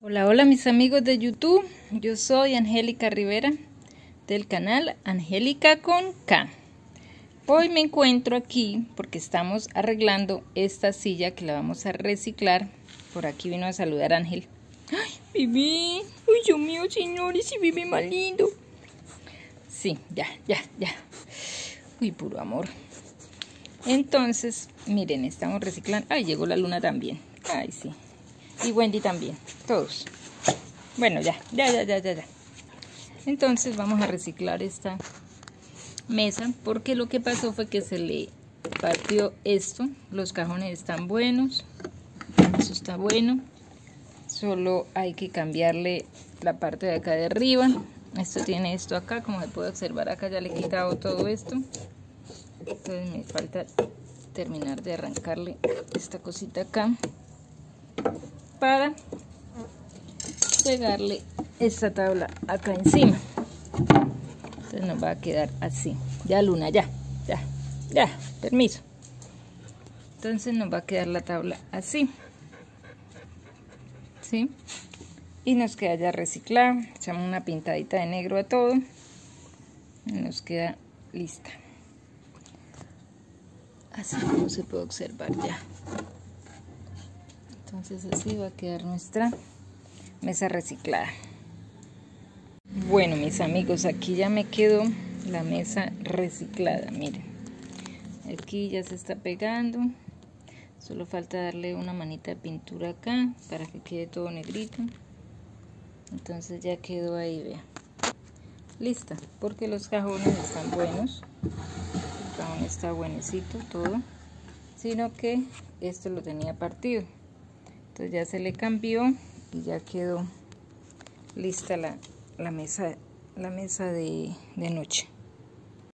Hola, hola mis amigos de YouTube, yo soy Angélica Rivera del canal Angélica con K. Hoy me encuentro aquí porque estamos arreglando esta silla que la vamos a reciclar. Por aquí vino a saludar Ángel. ¡Ay, bebé! ¡Uy, Dios mío, señores! ¡Y bebé más lindo! Sí, ya. Uy, puro amor. Entonces, miren, estamos reciclando. ¡Ay, llegó la luna también! ¡Ay, sí! Y Wendy también, todos. Bueno, ya. Entonces vamos a reciclar esta mesa porque lo que pasó fue que se le partió esto. Los cajones están buenos, eso está bueno. Solo hay que cambiarle la parte de acá de arriba. Esto tiene esto acá, como se puede observar acá ya le he quitado todo esto. Entonces me falta terminar de arrancarle esta cosita acá para pegarle esta tabla acá encima. Entonces nos va a quedar así. Ya Luna, ya, permiso. Entonces nos va a quedar la tabla así, ¿sí? Y nos queda ya reciclada. Echamos una pintadita de negro a todo y nos queda lista, así como se puede observar ya. Entonces así va a quedar nuestra mesa reciclada. Bueno, mis amigos, aquí ya me quedó la mesa reciclada. Miren, aquí ya se está pegando, solo falta darle una manita de pintura acá para que quede todo negrito. Entonces ya quedó ahí, vean, lista, porque los cajones están buenos, el cajón está buenecito todo, sino que esto lo tenía partido. Entonces ya se le cambió y ya quedó lista la mesa de noche.